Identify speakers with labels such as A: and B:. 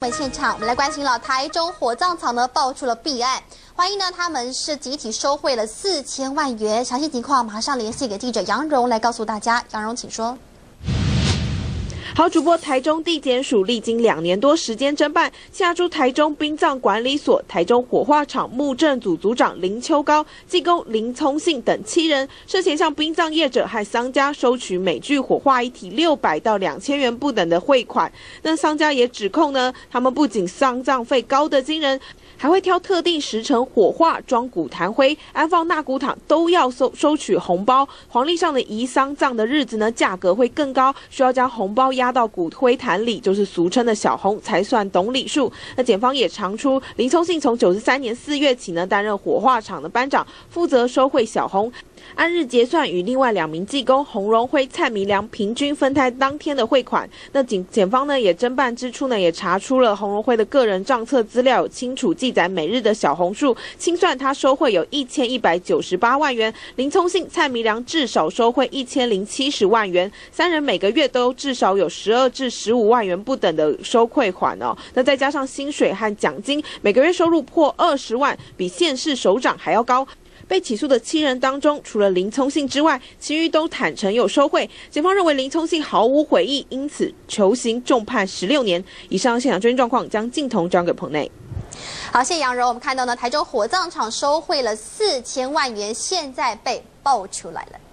A: 现场，我们来关心了台中火葬场呢爆出了弊案，怀疑呢他们是集体收贿了4000万元。详细情况马上联系给记者杨蓉来告诉大家。杨蓉，请说。
B: 好，主播台中地检署历经2年多时间侦办，下诸台中殡葬管理所、台中火化厂墓政组组长林秋高、技工林聪信等7人，涉嫌向殡葬业者和商家收取每具火化遗体600到2000元不等的汇款。那商家也指控呢，他们不仅丧葬费高得惊人，还会挑特定时辰火化、装骨弹灰、安放纳骨塔都要收取红包。黄历上的移丧葬的日子呢，价格会更高，需要将红包压到骨灰坛里，就是俗称的小红，才算懂礼数。那检方也查出林聪信从93年4月起呢，担任火化厂的班长，负责收贿小红。 按日结算，与另外2名技工洪荣辉、蔡明良平均分摊当天的汇款。那检方呢也侦办之初呢，也查出了洪荣辉的个人账册资料有清楚记载每日的小红数，清算他收贿有1198万元。林聪信、蔡明良至少收贿1070万元，3人每个月都至少有12至15万元不等的收汇款哦。那再加上薪水和奖金，每个月收入破20万，比县市首长还要高。 被起诉的7人当中，除了林聪信之外，其余都坦承有收贿。检方认为林聪信毫无悔意，因此求刑重判16年。以上现场最新状况将镜头交给棚内。
A: 好，谢谢杨柔。我们看到呢，台中火葬场收贿了4000万元，现在被爆出来了。